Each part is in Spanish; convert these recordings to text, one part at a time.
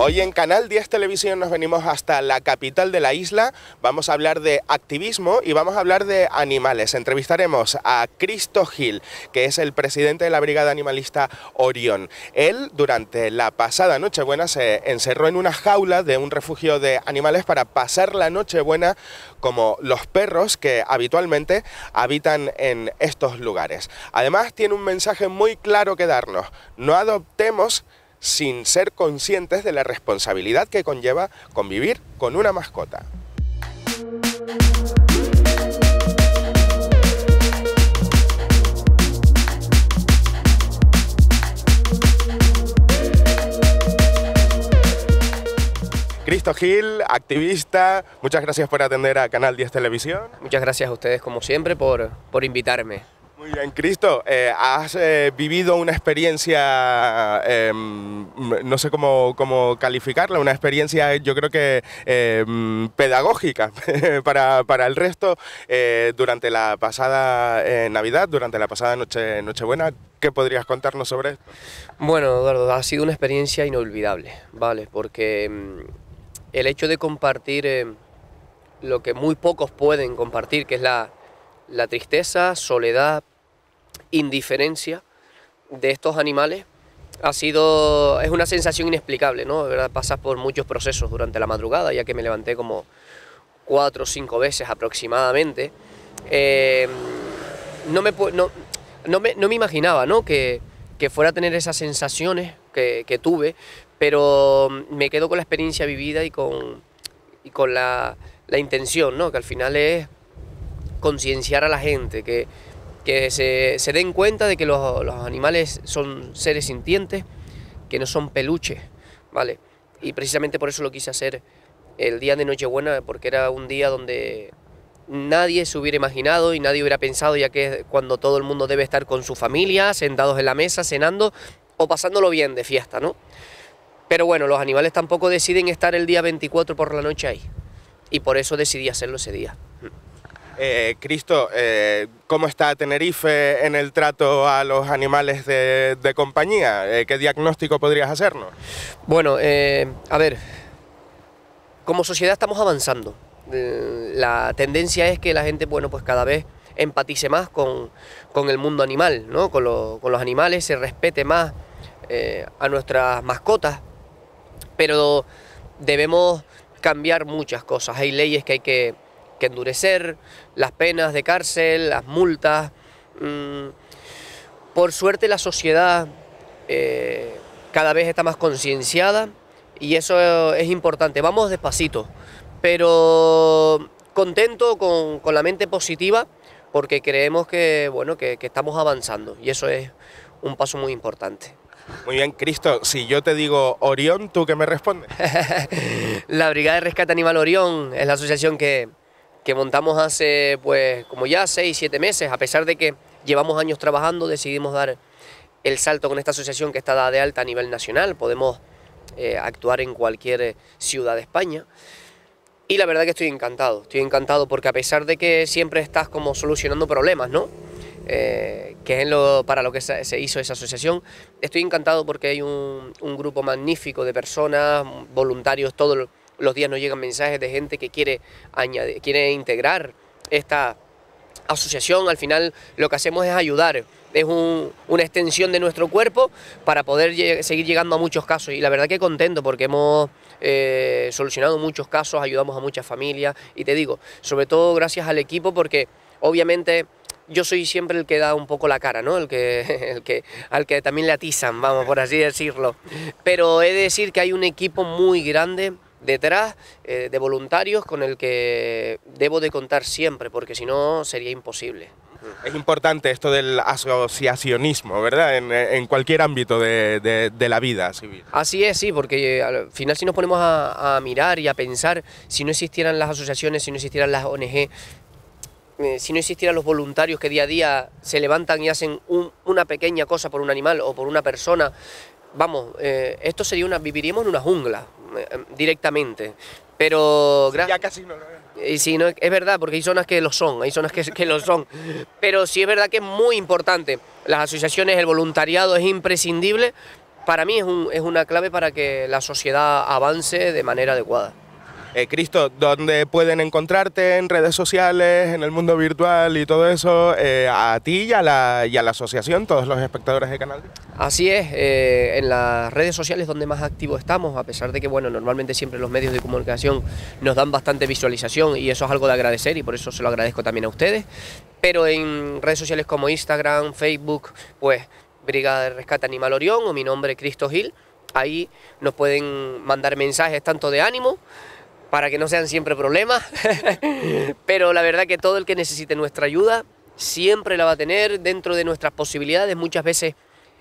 Hoy en Canal 10 Televisión nos venimos hasta la capital de la isla. Vamos a hablar de activismo y vamos a hablar de animales. Entrevistaremos a Cristo Gil, que es el presidente de la Brigada Animalista Orión. Él, durante la pasada Nochebuena, se encerró en una jaula de un refugio de animales para pasar la Nochebuena como los perros que habitualmente habitan en estos lugares. Además, tiene un mensaje muy claro que darnos: no adoptemos sin ser conscientes de la responsabilidad que conlleva convivir con una mascota. Cristo Gil, activista, muchas gracias por atender a Canal 10 Televisión. Muchas gracias a ustedes, como siempre, por invitarme. Muy bien, Cristo, has vivido una experiencia, no sé cómo calificarla, una experiencia yo creo que pedagógica para el resto durante la pasada Navidad, durante la pasada Nochebuena. ¿Qué podrías contarnos sobre esto? Bueno, Eduardo, ha sido una experiencia inolvidable, ¿vale? Porque el hecho de compartir lo que muy pocos pueden compartir, que es la tristeza, soledad, indiferencia de estos animales, es una sensación inexplicable, ¿no? De verdad, pasas por muchos procesos durante la madrugada, ya que me levanté como 4 o 5 veces aproximadamente. No me imaginaba, ¿no?, que fuera a tener esas sensaciones que tuve, pero me quedo con la experiencia vivida y con la intención, ¿no?, que al final es concienciar a la gente, que se den cuenta de que los animales son seres sintientes, que no son peluches, ¿vale? Y precisamente por eso lo quise hacer el día de Nochebuena, porque era un día donde nadie se hubiera imaginado y nadie hubiera pensado, ya que es cuando todo el mundo debe estar con su familia, sentados en la mesa, cenando o pasándolo bien de fiesta, ¿no? Pero bueno, los animales tampoco deciden estar el día 24 por la noche ahí, y por eso decidí hacerlo ese día. Cristo, ¿cómo está Tenerife en el trato a los animales de compañía? ¿Qué diagnóstico podrías hacernos? Bueno, a ver, como sociedad estamos avanzando. La tendencia es que la gente, bueno, pues cada vez empatice más con el mundo animal, ¿no? Con los animales, se respete más a nuestras mascotas, pero debemos cambiar muchas cosas. Hay leyes que hay que endurecer, las penas de cárcel, las multas. Por suerte la sociedad cada vez está más concienciada y eso es importante. Vamos despacito, pero contento, con la mente positiva, porque creemos que, bueno, que estamos avanzando y eso es un paso muy importante. Muy bien, Cristo, si yo te digo Orión, ¿tú qué me respondes? La Brigada de Rescate Animal Orión es la asociación que montamos hace, pues, como ya 6 o 7 meses. A pesar de que llevamos años trabajando, decidimos dar el salto con esta asociación que está dada de alta a nivel nacional. Podemos actuar en cualquier ciudad de España. Y la verdad que estoy encantado porque a pesar de que siempre estás como solucionando problemas, ¿no?, que es para lo que se hizo esa asociación, estoy encantado porque hay un grupo magnífico de personas, voluntarios. Todos los días nos llegan mensajes de gente que quiere integrar esta asociación. Al final lo que hacemos es ayudar, es una extensión de nuestro cuerpo para poder seguir llegando a muchos casos, y la verdad que contento porque hemos solucionado muchos casos, ayudamos a muchas familias, y te digo, sobre todo gracias al equipo, porque obviamente yo soy siempre el que da un poco la cara, ¿no?, al que también le atizan, vamos, por así decirlo, pero he de decir que hay un equipo muy grande detrás, de voluntarios, con el que debo de contar siempre, porque si no sería imposible. Es importante esto del asociacionismo, ¿verdad?, en cualquier ámbito de la vida civil. Así es, sí, porque al final, si nos ponemos a mirar y a pensar, si no existieran las asociaciones, si no existieran las ONG, si no existieran los voluntarios que día a día se levantan y hacen una pequeña cosa por un animal o por una persona, vamos, esto viviríamos en una jungla directamente. Pero ya casi no lo es. Y sí, no, es verdad, porque hay zonas que lo son, que lo son. Pero sí es verdad que es muy importante. Las asociaciones, el voluntariado es imprescindible para mí es una clave para que la sociedad avance de manera adecuada. Cristo, ¿dónde pueden encontrarte en redes sociales, en el mundo virtual y todo eso, a ti y a la asociación, todos los espectadores de Canal 10? Así es, en las redes sociales donde más activos estamos, a pesar de que bueno, normalmente siempre los medios de comunicación nos dan bastante visualización y eso es algo de agradecer y por eso se lo agradezco también a ustedes, pero en redes sociales como Instagram, Facebook, pues Brigada de Rescate Animal Orión o mi nombre Cristo Gil, ahí nos pueden mandar mensajes tanto de ánimo, para que no sean siempre problemas, pero la verdad que todo el que necesite nuestra ayuda siempre la va a tener dentro de nuestras posibilidades. Muchas veces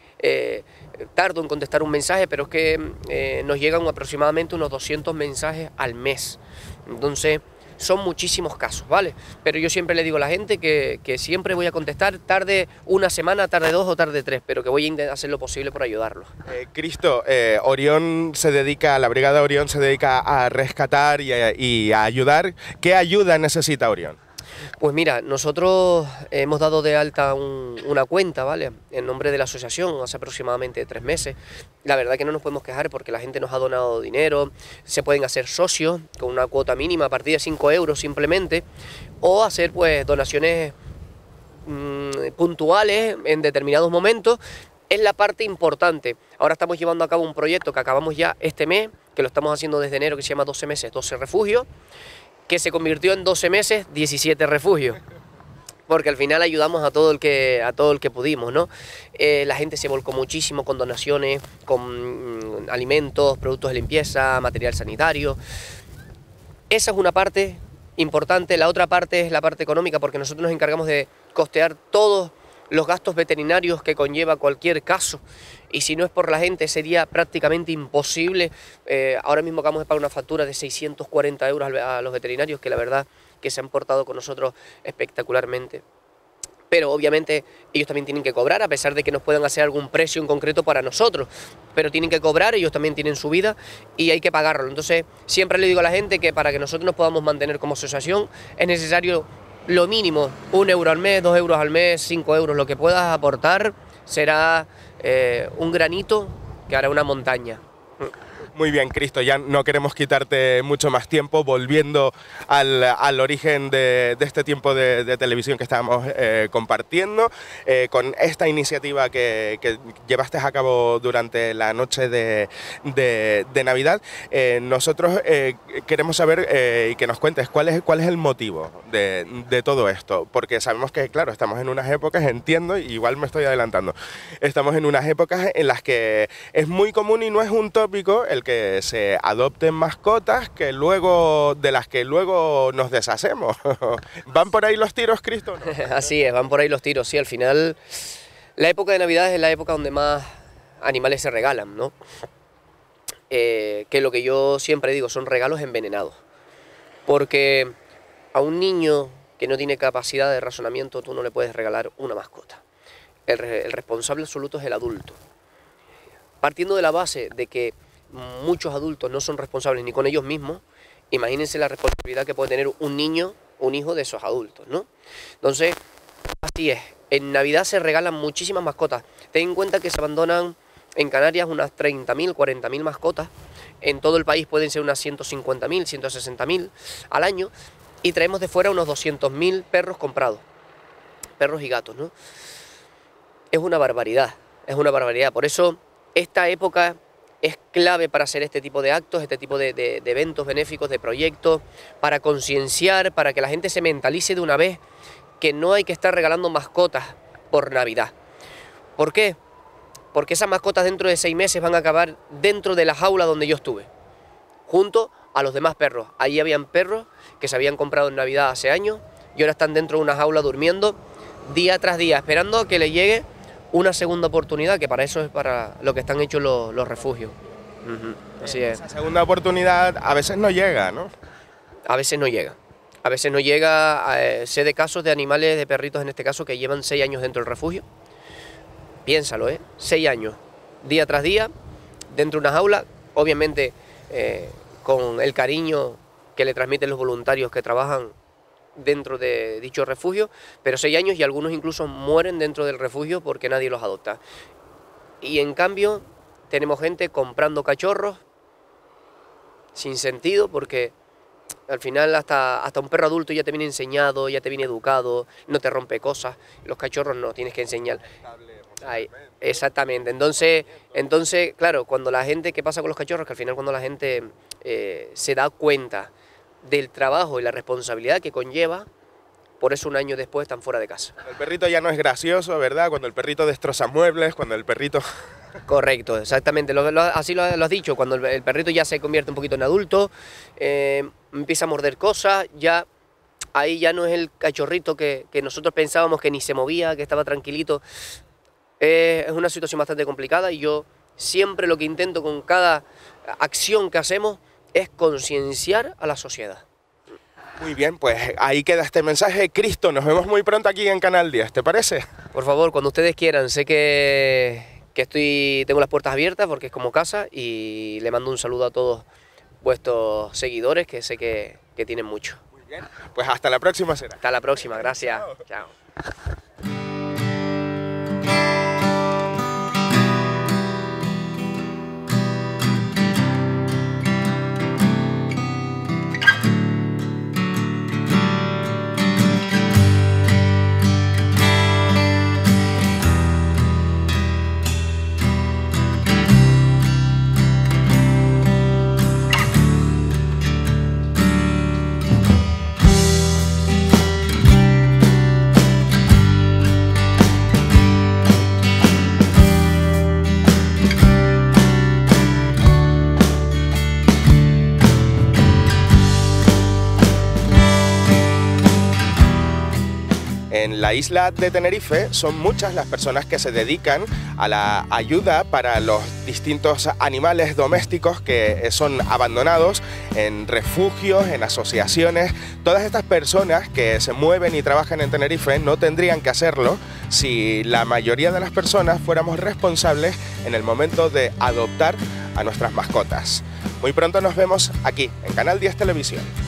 tardo en contestar un mensaje, pero es que nos llegan aproximadamente unos 200 mensajes al mes, entonces son muchísimos casos, ¿vale? Pero yo siempre le digo a la gente que siempre voy a contestar, tarde una semana, tarde 2 o tarde 3, pero que voy a hacer lo posible por ayudarlos. Cristo, la Brigada Orión se dedica a rescatar y a ayudar. ¿Qué ayuda necesita Orión? Pues mira, nosotros hemos dado de alta una cuenta, ¿vale? En nombre de la asociación hace aproximadamente 3 meses. La verdad que no nos podemos quejar porque la gente nos ha donado dinero, se pueden hacer socios con una cuota mínima a partir de 5 euros simplemente, o hacer pues donaciones puntuales en determinados momentos. Es la parte importante. Ahora estamos llevando a cabo un proyecto que acabamos ya este mes, que lo estamos haciendo desde enero, que se llama 12 meses, 12 refugios, que se convirtió en 12 meses, 17 refugios, porque al final ayudamos a todo el que pudimos, ¿no? La gente se volcó muchísimo con donaciones, con alimentos, productos de limpieza, material sanitario. Esa es una parte importante. La otra parte es la parte económica, porque nosotros nos encargamos de costear todos los gastos veterinarios que conlleva cualquier caso, y si no es por la gente sería prácticamente imposible. Ahora mismo acabamos de pagar una factura de 640 euros a los veterinarios, que la verdad que se han portado con nosotros espectacularmente. Pero obviamente ellos también tienen que cobrar, a pesar de que nos puedan hacer algún precio en concreto para nosotros, pero tienen que cobrar, ellos también tienen su vida y hay que pagarlo. Entonces siempre le digo a la gente que para que nosotros nos podamos mantener como asociación es necesario lo mínimo, 1 euro al mes, 2 euros al mes, 5 euros, lo que puedas aportar será un granito que hará una montaña. Muy bien, Cristo, ya no queremos quitarte mucho más tiempo, volviendo al origen de este tiempo de televisión que estábamos compartiendo, con esta iniciativa que llevaste a cabo durante la noche de Navidad. Nosotros queremos saber y que nos cuentes cuál es el motivo de todo esto, porque sabemos que, claro, estamos en unas épocas, entiendo, y igual me estoy adelantando, estamos en unas épocas en las que es muy común y no es un tópico el que se adopten mascotas de las que luego nos deshacemos. ¿Van por ahí los tiros, Cristo? ¿No? Así es, van por ahí los tiros, sí, al final la época de Navidad es la época donde más animales se regalan, ¿no? Que lo que yo siempre digo, son regalos envenenados, porque a un niño que no tiene capacidad de razonamiento tú no le puedes regalar una mascota. El responsable absoluto es el adulto. Partiendo de la base de que muchos adultos no son responsables ni con ellos mismos, imagínense la responsabilidad que puede tener un niño, un hijo de esos adultos, ¿no? Entonces, así es, en Navidad se regalan muchísimas mascotas. Ten en cuenta que se abandonan en Canarias unas 30.000, 40.000 mascotas, en todo el país pueden ser unas 150.000, 160.000 al año, y traemos de fuera unos 200.000 perros comprados, perros y gatos, ¿no? Es una barbaridad, por eso esta época es clave para hacer este tipo de actos, este tipo de eventos benéficos, de proyectos, para concienciar, para que la gente se mentalice de una vez que no hay que estar regalando mascotas por Navidad. ¿Por qué? Porque esas mascotas dentro de 6 meses van a acabar dentro de la jaula donde yo estuve, junto a los demás perros. Allí habían perros que se habían comprado en Navidad hace años y ahora están dentro de una jaula durmiendo día tras día, esperando a que le llegue una segunda oportunidad, que para eso es para lo que están hechos los refugios. Así es. Esa segunda oportunidad a veces no llega, ¿no? A veces no llega. A veces no llega. Sé de casos de animales, de perritos en este caso, que llevan 6 años dentro del refugio. Piénsalo, 6 años, día tras día, dentro de una jaula, obviamente con el cariño que le transmiten los voluntarios que trabajan dentro de dicho refugio, pero 6 años y algunos incluso mueren dentro del refugio porque nadie los adopta. Y en cambio tenemos gente comprando cachorros sin sentido, porque al final hasta un perro adulto ya te viene enseñado, ya te viene educado, no te rompe cosas. Los cachorros no, tienes que enseñar. Ahí, exactamente. Entonces, claro, cuando la gente, ¿qué pasa con los cachorros? Que al final cuando la gente se da cuenta del trabajo y la responsabilidad que conlleva, por eso un año después están fuera de casa. El perrito ya no es gracioso, ¿verdad? Cuando el perrito destroza muebles, cuando el perrito... Correcto, exactamente, así lo has dicho, cuando el perrito ya se convierte un poquito en adulto, empieza a morder cosas, ya ahí ya no es el cachorrito que nosotros pensábamos que ni se movía, que estaba tranquilito. Es una situación bastante complicada y yo siempre lo que intento con cada acción que hacemos es concienciar a la sociedad. Muy bien, pues ahí queda este mensaje. Cristo, nos vemos muy pronto aquí en Canal 10, ¿te parece? Por favor, cuando ustedes quieran, sé que tengo las puertas abiertas porque es como casa, y le mando un saludo a todos vuestros seguidores, que sé que tienen mucho. Muy bien, pues hasta la próxima será. Hasta la próxima, gracias. Chao. En la isla de Tenerife son muchas las personas que se dedican a la ayuda para los distintos animales domésticos que son abandonados en refugios, en asociaciones. Todas estas personas que se mueven y trabajan en Tenerife no tendrían que hacerlo si la mayoría de las personas fuéramos responsables en el momento de adoptar a nuestras mascotas. Muy pronto nos vemos aquí en Canal 10 Televisión.